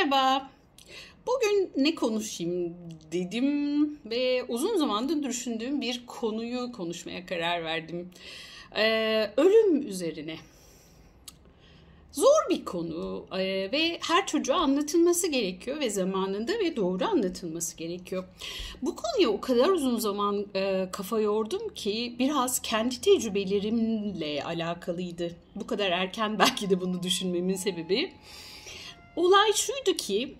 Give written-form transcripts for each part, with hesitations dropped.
Merhaba. Bugün ne konuşayım dedim ve uzun zamandır düşündüğüm bir konuyu konuşmaya karar verdim. Ölüm üzerine. Zor bir konu ve her çocuğa anlatılması gerekiyor ve zamanında ve doğru anlatılması gerekiyor. Bu konuya o kadar uzun zaman kafa yordum ki biraz kendi tecrübelerimle alakalıydı. Bu kadar erken belki de bunu düşünmemin sebebi. Olay şuydu ki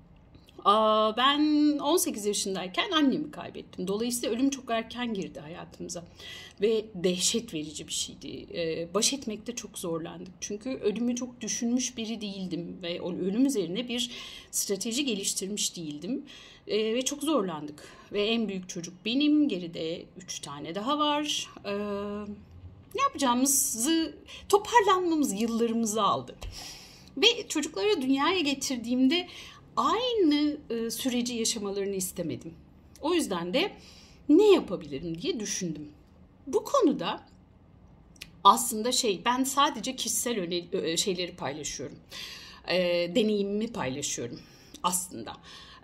ben 18 yaşındayken annemi kaybettim. Dolayısıyla ölüm çok erken girdi hayatımıza. Ve dehşet verici bir şeydi. Baş etmekte çok zorlandık. Çünkü ölümü çok düşünmüş biri değildim. Ve o ölüm üzerine bir strateji geliştirmiş değildim. Ve çok zorlandık. Ve en büyük çocuk benim. Geride 3 tane daha var. Ne yapacağımızı, toparlanmamız yıllarımızı aldı. Ve çocukları dünyaya getirdiğimde aynı süreci yaşamalarını istemedim. O yüzden de ne yapabilirim diye düşündüm. Bu konuda aslında ben sadece kişisel şeyleri paylaşıyorum. Deneyimimi paylaşıyorum aslında.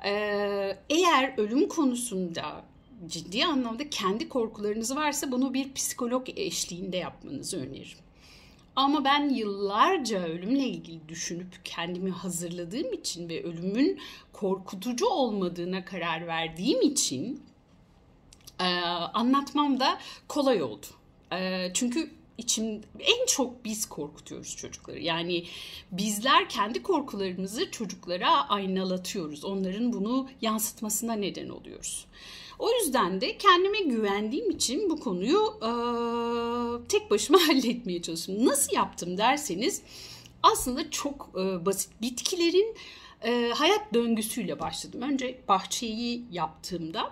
Eğer ölüm konusunda ciddi anlamda kendi korkularınız varsa bunu bir psikolog eşliğinde yapmanızı öneririm. Ama ben yıllarca ölümle ilgili düşünüp kendimi hazırladığım için ve ölümün korkutucu olmadığına karar verdiğim için anlatmam da kolay oldu. Çünkü en çok biz korkutuyoruz çocukları. Yani bizler kendi korkularımızı çocuklara aynalatıyoruz. Onların bunu yansıtmasına neden oluyoruz. O yüzden de kendime güvendiğim için bu konuyu tek başıma halletmeye çalıştım. Nasıl yaptım derseniz aslında çok basit. Bitkilerin hayat döngüsüyle başladım. Önce bahçeyi yaptığımda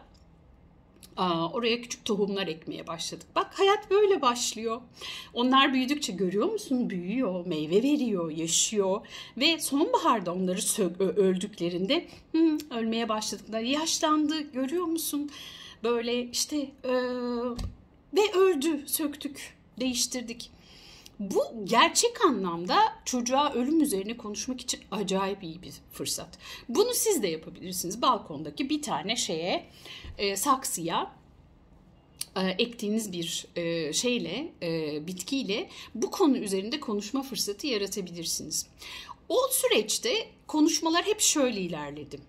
oraya küçük tohumlar ekmeye başladık. Bak hayat böyle başlıyor. Onlar büyüdükçe görüyor musun? Büyüyor, meyve veriyor, yaşıyor. Ve sonbaharda onları öldüklerinde ölmeye başladıklar. Yaşlandı görüyor musun? Böyle ve öldü, söktük, değiştirdik. Bu gerçek anlamda çocuğa ölüm üzerine konuşmak için acayip iyi bir fırsat. Bunu siz de yapabilirsiniz. Balkondaki bir tane saksıya ektiğiniz bir bitkiyle bu konu üzerinde konuşma fırsatı yaratabilirsiniz. O süreçte konuşmalar hep şöyle ilerledi.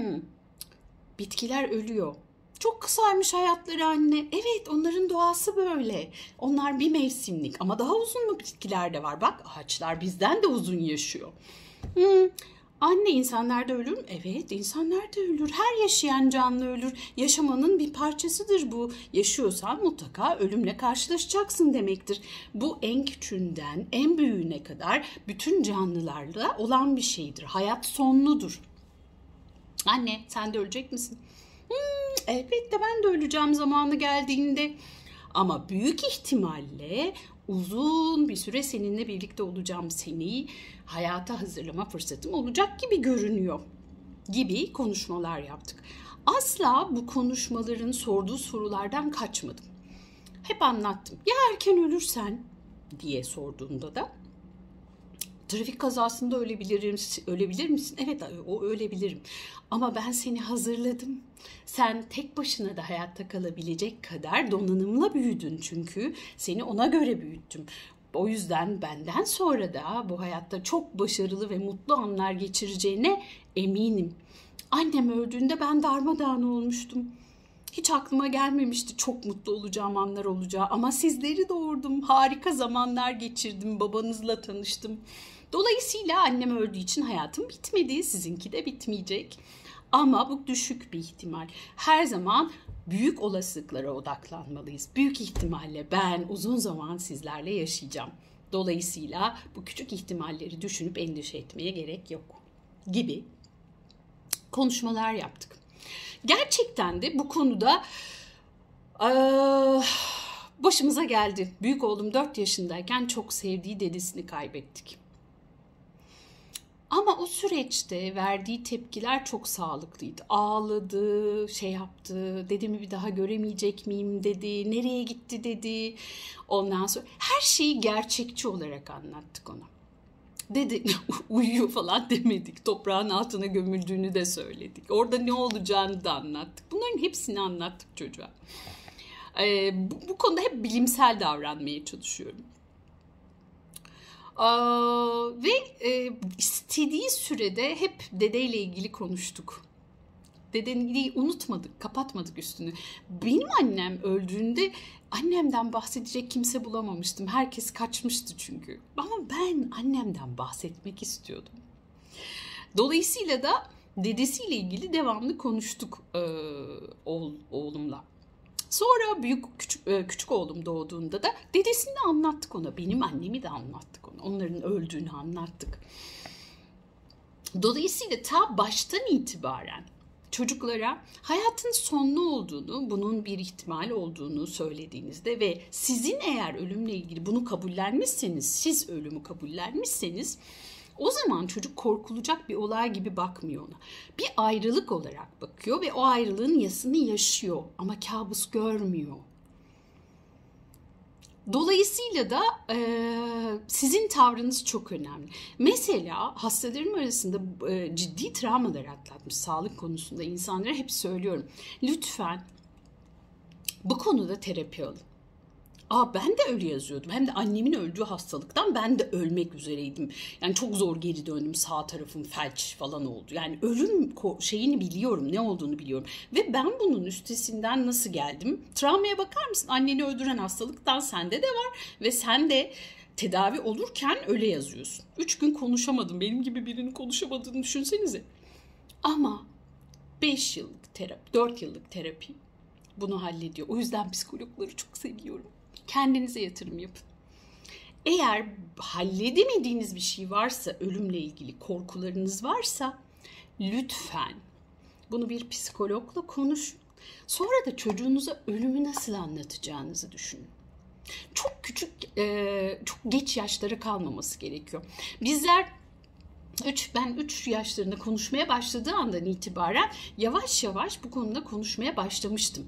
Bitkiler ölüyor. Çok kısaymış hayatları anne. Evet, onların doğası böyle. Onlar bir mevsimlik ama daha uzun bitkiler de var. Bak ağaçlar bizden de uzun yaşıyor. Anne insanlar da ölür mü? Evet, insanlar da ölür. Her yaşayan canlı ölür. Yaşamanın bir parçasıdır bu. Yaşıyorsan mutlaka ölümle karşılaşacaksın demektir. Bu en küçüğünden en büyüğüne kadar bütün canlılarla olan bir şeydir. Hayat sonludur. Anne sen de ölecek misin? Elbette ben de öleceğim zamanı geldiğinde. Ama büyük ihtimalle uzun bir süre seninle birlikte olacağım, seni hayata hazırlama fırsatım olacak gibi görünüyor gibi konuşmalar yaptık. Asla bu konuşmaların sorduğu sorulardan kaçmadım. Hep anlattım. Ya erken ölürsen diye sorduğunda da trafik kazasında ölebilir misin? Evet, ölebilirim. Ama ben seni hazırladım. Sen tek başına da hayatta kalabilecek kadar donanımla büyüdün çünkü. Seni ona göre büyüttüm. O yüzden benden sonra da bu hayatta çok başarılı ve mutlu anlar geçireceğine eminim. Annem öldüğünde ben darmadağın olmuştum. Hiç aklıma gelmemişti çok mutlu olacağım anlar olacağı. Ama sizleri doğurdum. Harika zamanlar geçirdim. Babanızla tanıştım. Dolayısıyla annem öldüğü için hayatım bitmedi. Sizinki de bitmeyecek. Ama bu düşük bir ihtimal. Her zaman büyük olasılıklara odaklanmalıyız. Büyük ihtimalle ben uzun zaman sizlerle yaşayacağım. Dolayısıyla bu küçük ihtimalleri düşünüp endişe etmeye gerek yok gibi konuşmalar yaptık. Gerçekten de bu konuda başımıza geldi. Büyük oğlum 4 yaşındayken çok sevdiği dedesini kaybettik. Ama o süreçte verdiği tepkiler çok sağlıklıydı. Ağladı, yaptı, dedemi bir daha göremeyecek miyim dedi, nereye gitti dedi. Ondan sonra her şeyi gerçekçi olarak anlattık ona. Dede uyuyor falan demedik. Toprağın altına gömüldüğünü de söyledik. Orada ne olacağını da anlattık. Bunların hepsini anlattık çocuğa. Bu konuda hep bilimsel davranmaya çalışıyorum. Ve istediği sürede hep dedeyle ilgili konuştuk. Dedeyi unutmadık, kapatmadık üstünü. Benim annem öldüğünde annemden bahsedecek kimse bulamamıştım. Herkes kaçmıştı çünkü. Ama ben annemden bahsetmek istiyordum. Dolayısıyla da dedesiyle ilgili devamlı konuştuk oğlumla. Sonra küçük oğlum doğduğunda da dedesini de anlattık ona. Benim annemi de anlattık ona. Onların öldüğünü anlattık. Dolayısıyla ta baştan itibaren çocuklara hayatın sonlu olduğunu, bunun bir ihtimal olduğunu söylediğinizde ve sizin eğer ölümle ilgili bunu kabullenmişseniz, siz ölümü kabullenmişseniz, o zaman çocuk korkulacak bir olay gibi bakmıyor ona. Bir ayrılık olarak bakıyor ve o ayrılığın yasını yaşıyor ama kabus görmüyor. Dolayısıyla da sizin tavrınız çok önemli. Mesela hastalarım arasında ciddi travmalar atlatmış sağlık konusunda insanlara hep söylüyorum. Lütfen bu konuda terapi alın. Ben de öyle yazıyordum. Hem de annemin öldüğü hastalıktan ben de ölmek üzereydim. Yani çok zor geri döndüm. Sağ tarafım felç falan oldu. Yani ölüm şeyini biliyorum, ne olduğunu biliyorum. Ve ben bunun üstesinden nasıl geldim? Travmaya bakar mısın? Anneni öldüren hastalıktan sende de var. Ve sen de tedavi olurken öyle yazıyorsun. 3 gün konuşamadım. Benim gibi birinin konuşamadığını düşünsenize. Ama 5 yıllık terapi, 4 yıllık terapi bunu hallediyor. O yüzden psikologları çok seviyorum. Kendinize yatırım yapın. Eğer halledemediğiniz bir şey varsa, ölümle ilgili korkularınız varsa lütfen bunu bir psikologla konuşun. Sonra da çocuğunuza ölümü nasıl anlatacağınızı düşünün. Çok küçük, çok geç yaşlara kalmaması gerekiyor. Bizler ben 3 yaşlarında konuşmaya başladığı andan itibaren yavaş yavaş bu konuda konuşmaya başlamıştım.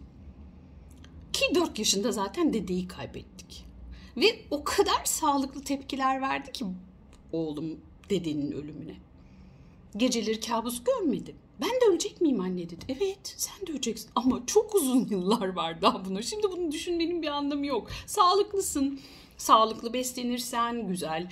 Ki 4 yaşında zaten dedeyi kaybettik. Ve o kadar sağlıklı tepkiler verdi ki oğlum dedenin ölümüne. Geceleri kabus görmedi. Ben de ölecek miyim anne dedi. Evet sen de öleceksin ama çok uzun yıllar var daha buna. Şimdi bunu düşünmenin bir anlamı yok. Sağlıklısın. Sağlıklı beslenirsen, güzel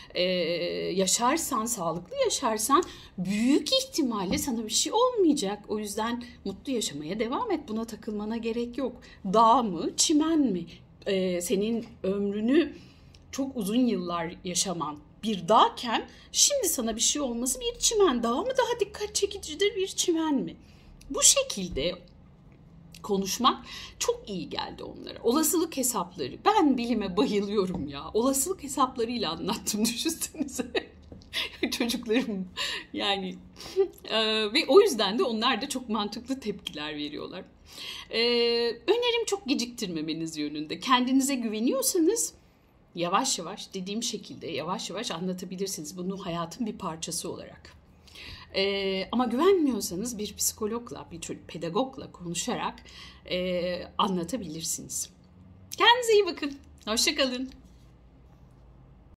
yaşarsan, sağlıklı yaşarsan büyük ihtimalle sana bir şey olmayacak. O yüzden mutlu yaşamaya devam et. Buna takılmana gerek yok. Dağ mı, çimen mi? Senin ömrünü çok uzun yıllar yaşaman bir dağken şimdi sana bir şey olması bir çimen. Dağ mı daha dikkat çekicidir, bir çimen mi? Bu şekilde konuşmak çok iyi geldi onlara. Olasılık hesapları. Ben bilime bayılıyorum ya. Olasılık hesaplarıyla anlattım düşünsenize. Çocuklarım yani. Ve o yüzden de onlar da çok mantıklı tepkiler veriyorlar. Önerim çok geciktirmemeniz yönünde. Kendinize güveniyorsanız yavaş yavaş dediğim şekilde yavaş yavaş anlatabilirsiniz. Bunu hayatın bir parçası olarak. Ama güvenmiyorsanız bir psikologla, bir pedagogla konuşarak anlatabilirsiniz. Kendinize iyi bakın. Hoşça kalın.